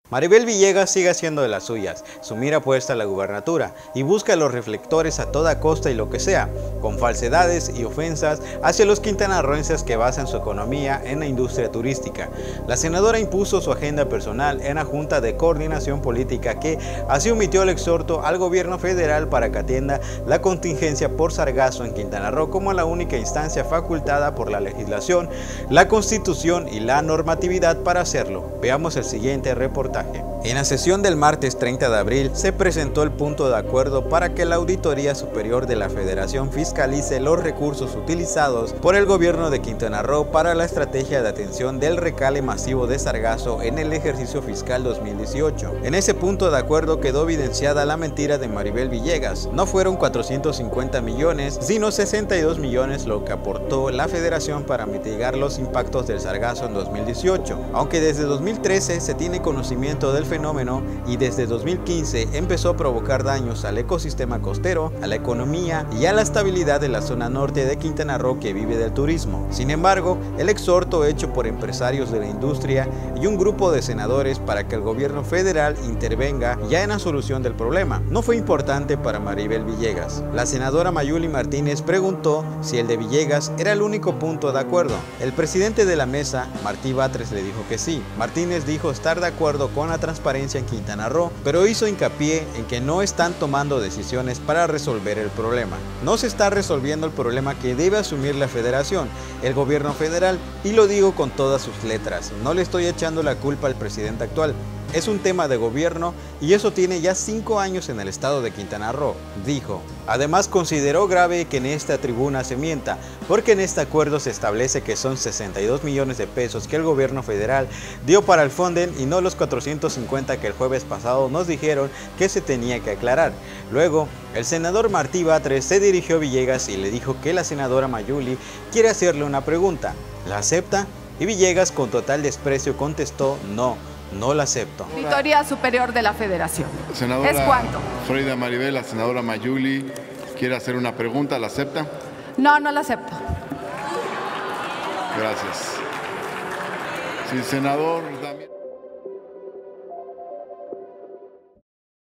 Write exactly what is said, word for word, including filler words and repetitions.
Maribel Villegas sigue haciendo de las suyas, su mira puesta a la gubernatura y busca los reflectores a toda costa y lo que sea, con falsedades y ofensas hacia los quintanarroenses que basan su economía en la industria turística. La senadora impuso su agenda personal en la Junta de Coordinación Política que así omitió el exhorto al gobierno federal para que atienda la contingencia por sargazo en Quintana Roo como la única instancia facultada por la legislación, la Constitución y la normatividad para hacerlo. Veamos el siguiente reportaje. En la sesión del martes treinta de abril se presentó el punto de acuerdo para que la Auditoría Superior de la Federación fiscalice los recursos utilizados por el gobierno de Quintana Roo para la estrategia de atención del recale masivo de sargazo en el ejercicio fiscal dos mil dieciocho. En ese punto de acuerdo quedó evidenciada la mentira de Maribel Villegas. No fueron cuatrocientos cincuenta millones, sino sesenta y dos millones lo que aportó la Federación para mitigar los impactos del sargazo en dos mil dieciocho. Aunque desde dos mil trece se tiene conocimiento del fenómeno y desde dos mil quince empezó a provocar daños al ecosistema costero, a la economía y a la estabilidad de la zona norte de Quintana Roo que vive del turismo. Sin embargo, el exhorto hecho por empresarios de la industria y un grupo de senadores para que el gobierno federal intervenga ya en la solución del problema no fue importante para Maribel Villegas. La senadora Mayuli Martínez preguntó si el de Villegas era el único punto de acuerdo. El presidente de la mesa, Martí Batres, le dijo que sí. Martínez dijo estar de acuerdo con la transparencia en Quintana Roo, pero hizo hincapié en que no están tomando decisiones para resolver el problema. No se está resolviendo el problema que debe asumir la federación, el gobierno federal, y lo digo con todas sus letras. No le estoy echando la culpa al presidente actual. Es un tema de gobierno y eso tiene ya cinco años en el estado de Quintana Roo, dijo. Además consideró grave que en esta tribuna se mienta, porque en este acuerdo se establece que son sesenta y dos millones de pesos que el gobierno federal dio para el Fonden y no los cuatrocientos cincuenta que el jueves pasado nos dijeron que se tenía que aclarar. Luego, el senador Martí Batres se dirigió a Villegas y le dijo que la senadora Mayuli quiere hacerle una pregunta. ¿La acepta? Y Villegas con total desprecio contestó no. No la acepto. Auditoría Superior de la Federación. Senadora ¿Es cuánto? Frida Maribel, la senadora Mayuli quiere hacer una pregunta, ¿la acepta? No, no la acepto. Gracias. Sí, senador Damián.